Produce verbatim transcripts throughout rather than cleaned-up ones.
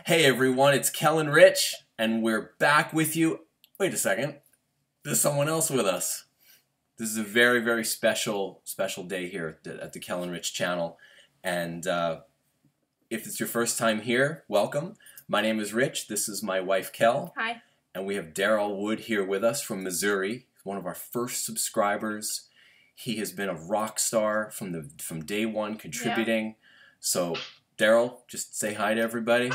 Hey everyone, it's Kel-n-Rich, and we're back with you. Wait a second, there's someone else with us. This is a very, very special, special day here at the, at the Kel-n-Rich channel. And uh, if it's your first time here, welcome. My name is Rich. This is my wife, Kel. Hi. And we have Darrell Wood here with us from Missouri. He's one of our first subscribers. He has been a rock star from the from day one, contributing. Yeah. So, Darrell, just say hi to everybody.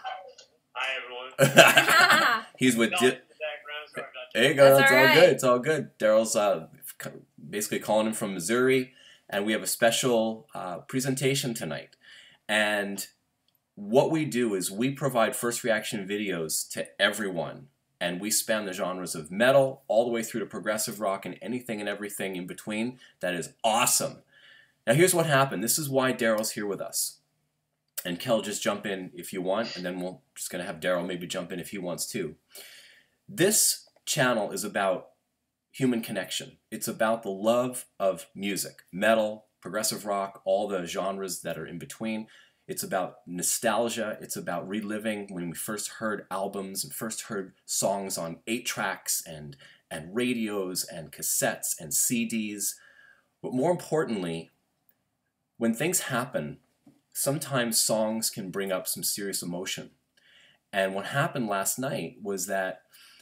Hi, everyone. He's with. Di Sorry there you go. That's it's all, all all right. good. It's all good. Darrell's uh, basically calling him from Missouri, and we have a special uh, presentation tonight. And what we do is we provide first reaction videos to everyone, and we span the genres of metal all the way through to progressive rock and anything and everything in between. That is awesome. Now here's what happened. This is why Darrell's here with us. And Kel, just jump in if you want, and then we're just going to have Darrell maybe jump in if he wants to. This channel is about human connection. It's about the love of music, metal, progressive rock, all the genres that are in between. It's about nostalgia. It's about reliving when we first heard albums and first heard songs on eight tracks and, and radios and cassettes and C Ds. But more importantly, when things happen, sometimes songs can bring up some serious emotion. And what happened last night was that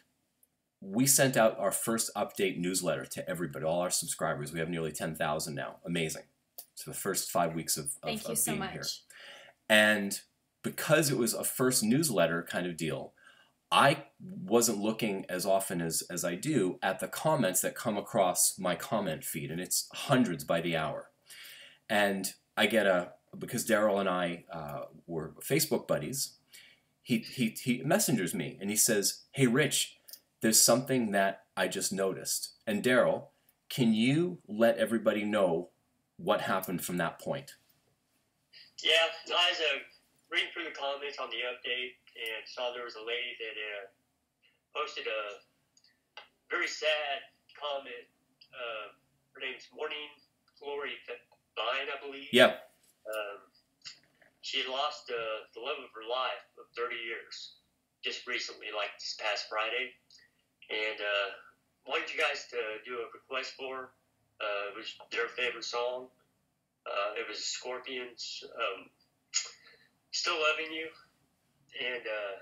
we sent out our first update newsletter to everybody, all our subscribers. We have nearly ten thousand now. Amazing. So the first five weeks of, of, Thank you of so being much. here. And because it was a first newsletter kind of deal, I wasn't looking as often as, as I do at the comments that come across my comment feed. And it's hundreds by the hour. And I get a, because Darrell and I uh, were Facebook buddies, he, he, he messengers me and he says, "Hey Rich, there's something that I just noticed. And Darrell, can you let everybody know what happened from that point?" Yeah, I was uh, reading through the comments on the update and saw there was a lady that uh, posted a very sad comment. Uh, her name's MorningGlory Vine, I believe. Yeah. Um, she had lost uh, the love of her life of thirty years just recently, like this past Friday. And uh, wanted you guys to do a request for. Uh, it was their favorite song. Uh, it was Scorpions, um, Still Loving You. And uh,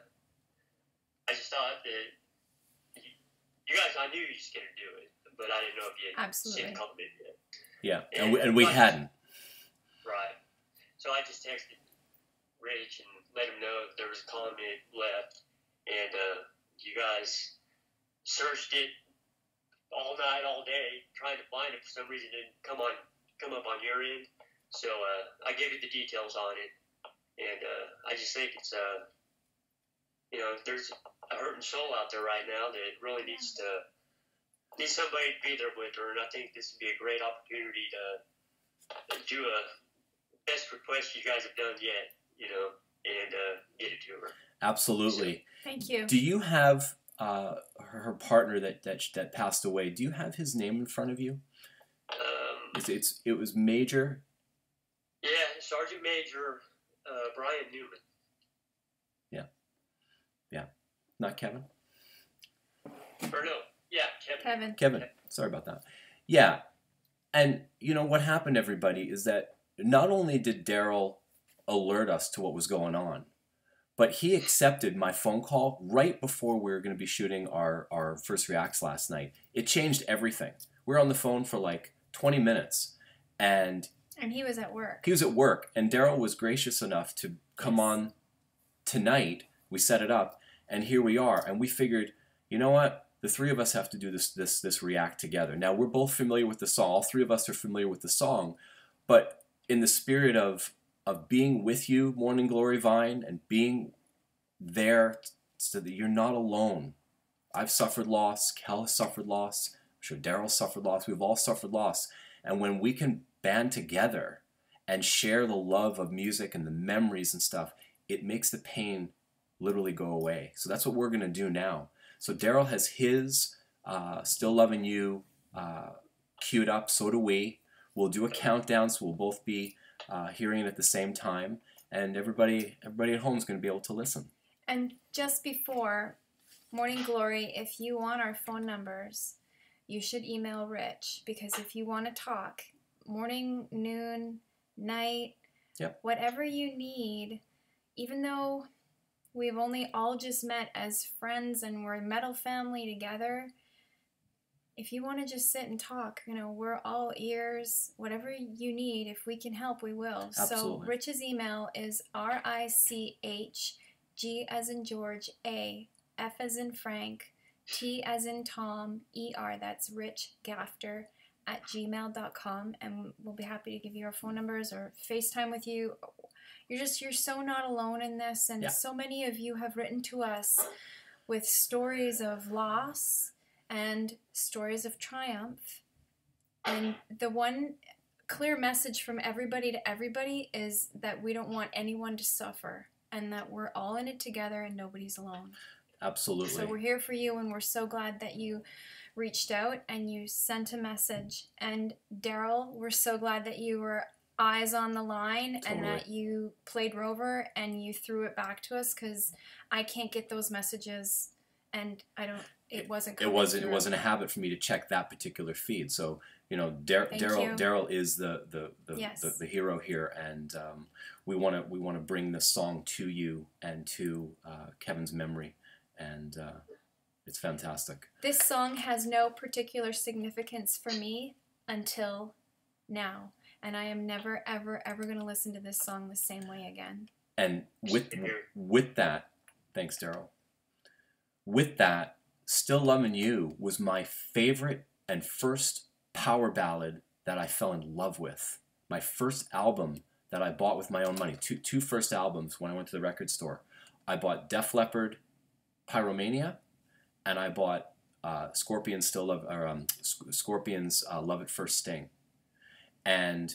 I just thought that you, you guys, I knew you was going to do it, but I didn't know if you had Absolutely. seen it coming in yet. Yeah, and, And, we, and we uh, hadn't. Right. So I just texted Rich and let him know that there was a comment left. And uh, you guys searched it all night, all day, trying to find it. For some reason, it didn't come on, come up on your end. So uh, I gave you the details on it, and uh, I just think it's uh, you know, there's a hurting soul out there right now that really needs to needs somebody to be there with her, and I think this would be a great opportunity to do a best request you guys have done yet, you know, and uh, get it to her. Absolutely. Thank you. Do you have uh, her, her partner that, that that passed away? Do you have his name in front of you? Um, It's, it's it was Major. yeah, Sergeant Major uh, Brian Newman. Yeah, yeah, not Kevin. Or no, yeah, Kevin. Kevin. Kevin. Sorry about that. Yeah, and you know what happened, everybody, is that not only did Darrell alert us to what was going on, but he accepted my phone call right before we were going to be shooting our, our first reacts last night. It changed everything. We were on the phone for like twenty minutes, and And he was at work. he was at work, and Darrell was gracious enough to come Yes. on tonight. We set it up, and here we are. And we figured, you know what? The three of us have to do this this this react together. Now, we're both familiar with the song. All three of us are familiar with the song, but in the spirit of of being with you, MorningGlory Vine, and being there so that you're not alone. I've suffered loss. Kel has suffered loss. I'm sure Darrell suffered loss. We've all suffered loss. And when we can band together and share the love of music and the memories and stuff, it makes the pain literally go away. So that's what we're going to do now. So Darrell has his uh, Still Loving You uh, queued up. So do we. We'll do a countdown, so we'll both be uh, hearing it at the same time. And everybody, everybody at home is going to be able to listen. And just before, Morning Glory, if you want our phone numbers, you should email Rich, because if you want to talk, morning, noon, night, yep. whatever you need, even though we've only all just met as friends and we're a metal family together, if you want to just sit and talk, you know, we're all ears. Whatever you need, if we can help, we will. Absolutely. So Rich's email is R I C H G as in George, A, F as in Frank, T as in Tom, E R, that's richgafter at gmail dot com, and we'll be happy to give you our phone numbers or FaceTime with you. You're just, you're so not alone in this, and yeah. so many of you have written to us with stories of loss and stories of triumph. And the one clear message from everybody to everybody is that we don't want anyone to suffer, and that we're all in it together and nobody's alone. Absolutely. So we're here for you, and we're so glad that you reached out and you sent a message. And Darrell, we're so glad that you were eyes on the line, totally. and that you played Rover and you threw it back to us, because I can't get those messages, and I don't. It wasn't. It wasn't. through. It wasn't a habit for me to check that particular feed. So you know, Dar- Darrell. Darrell is the the the, yes. the the hero here, and um, we want to we want to bring this song to you and to uh, Kevin's memory, and uh, it's fantastic. This song has no particular significance for me until now, and I am never ever ever going to listen to this song the same way again. And with with that, thanks, Darrell. With that, Still Lovin' You was my favorite and first power ballad that I fell in love with. My first album that I bought with my own money. Two, two first albums when I went to the record store. I bought Def Leppard, Pyromania, and I bought uh, Scorpions Still Love, or um, Scorpions uh, Love at First Sting. And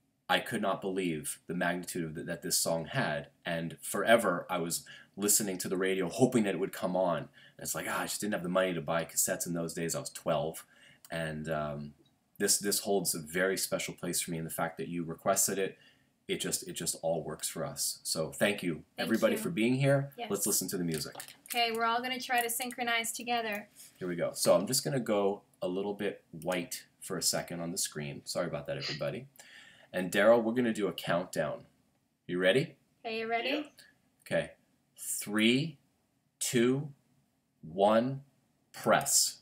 I could not believe the magnitude of the, that this song had. And forever I was listening to the radio, hoping that it would come on. And it's like, ah, I just didn't have the money to buy cassettes in those days. I was twelve. And um, this this holds a very special place for me. And the fact that you requested it, it just it just all works for us. So thank you, thank everybody, you. for being here. Yes. Let's listen to the music. Okay, we're all going to try to synchronize together. Here we go. So I'm just going to go a little bit white for a second on the screen. Sorry about that, everybody. And Darrell, we're going to do a countdown. You ready? Okay, you ready? Yeah. Okay. Three, two, one, press.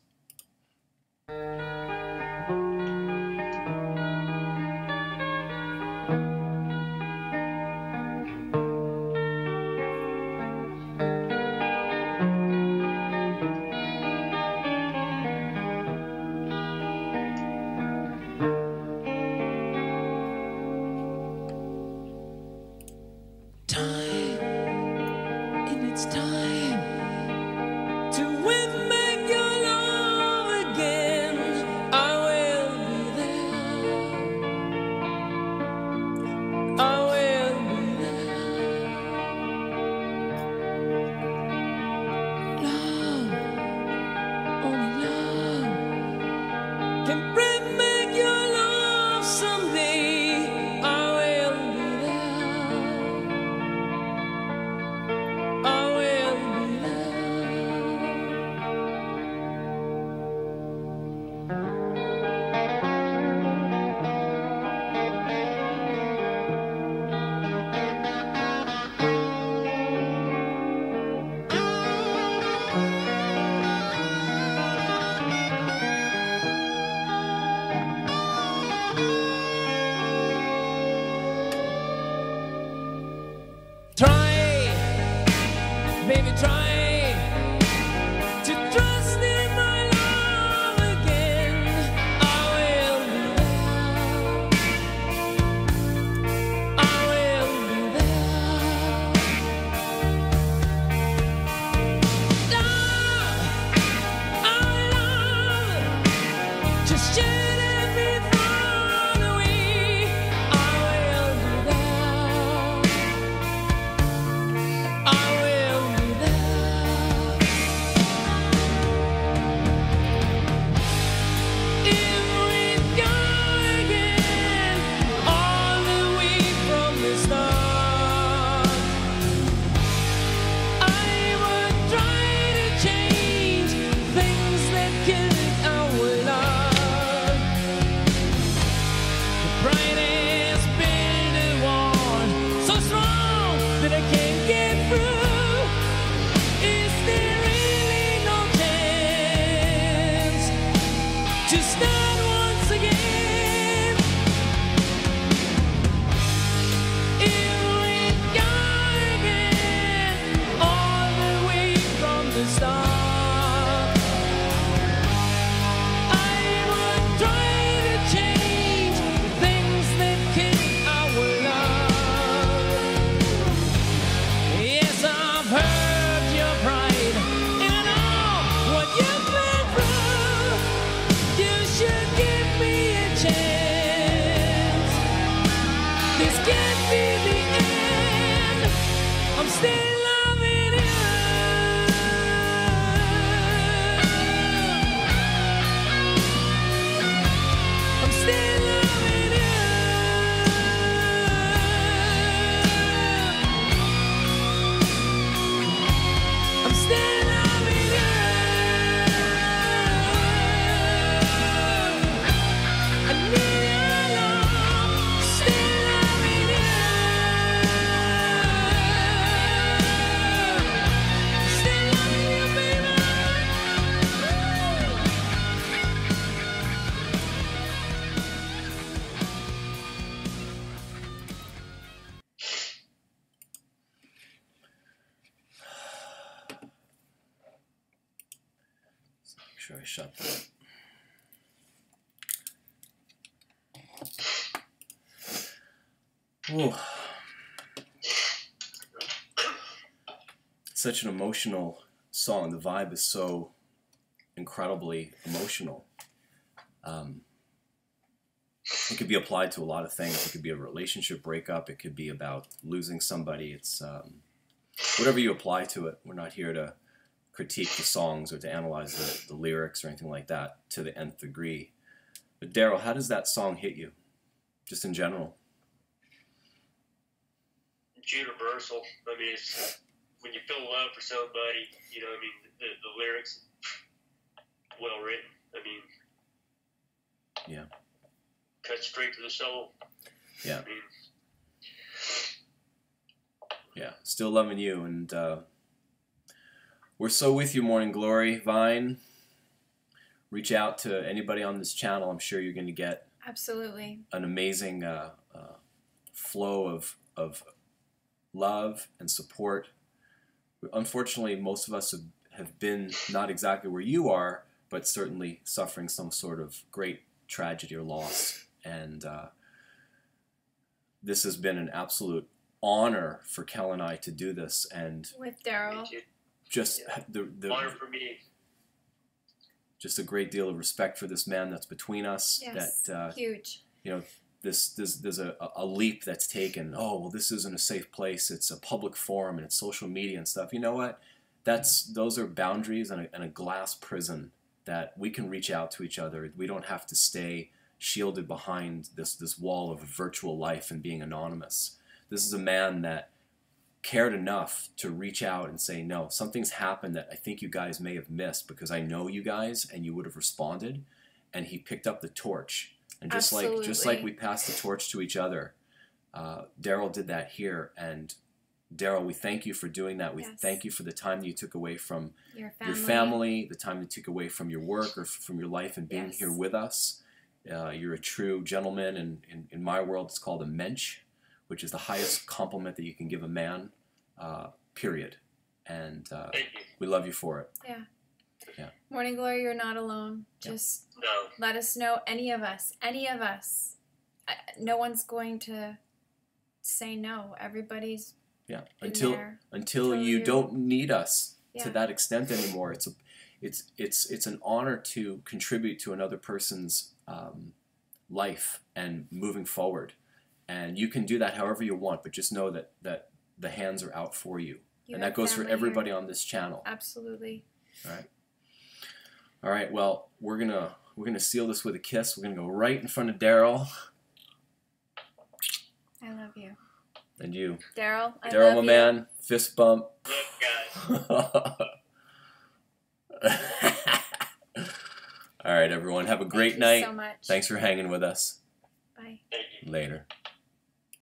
I will be there. sure I shut that. Ooh. Such an emotional song. The vibe is so incredibly emotional. Um, it could be applied to a lot of things. It could be a relationship breakup. It could be about losing somebody. It's um, whatever you apply to it. We're not here to critique the songs or to analyze the, the lyrics or anything like that to the nth degree. But Darrell, how does that song hit you, just in general? It's universal. I mean, it's, when you feel love for somebody, you know, I mean, the, the lyrics, well written. I mean, yeah, cut straight to the soul. Yeah. I mean, yeah, still loving you, and uh, we're so with you, Morning Glory Vine. Reach out to anybody on this channel. I'm sure you're going to get absolutely an amazing uh, uh, flow of of love and support. Unfortunately, most of us have, have been not exactly where you are, but certainly suffering some sort of great tragedy or loss. And uh, this has been an absolute honor for Kel and I to do this. And with Darrell, just the, the honor for me. Just a great deal of respect for this man that's between us. Yes, that uh, huge. You know, this there's there's a, a leap that's taken. Oh, well, this isn't a safe place. It's a public forum and it's social media and stuff. You know what? That's those are boundaries and a, and a glass prison that we can reach out to each other. We don't have to stay shielded behind this this wall of virtual life and being anonymous. This is a man that cared enough to reach out and say, no, something's happened that I think you guys may have missed because I know you guys and you would have responded. And he picked up the torch. And just Absolutely. like just like we passed the torch to each other, uh, Darrell did that here. And Darrell, we thank you for doing that. We Yes. thank you for the time you took away from Your family. your family, the time you took away from your work or f- from your life and being Yes. here with us. Uh, you're a true gentleman, and in, in my world it's called a mensch, which is the highest compliment that you can give a man, uh, period. And uh, Thank you. we love you for it. Yeah. Yeah. Morning Glory, you're not alone. Yeah. Just No. let us know, any of us, any of us. I, no one's going to say no. Everybody's Yeah. in Until there. until Until you you- don't need us Yeah. to that extent anymore. It's a, it's it's it's an honor to contribute to another person's um, life and moving forward. And you can do that however you want, but just know that that the hands are out for you. You and have that goes for family everybody here. on this channel. Absolutely. All right. All right. Well, we're gonna we're gonna seal this with a kiss. We're gonna go right in front of Darrell I love you. and you. Darrell, I Darrell, my love you. man. Fist bump. Look, guys. All right, everyone. Have a great Thank night. you so much. Thanks for hanging with us. Bye. Thank you. Later.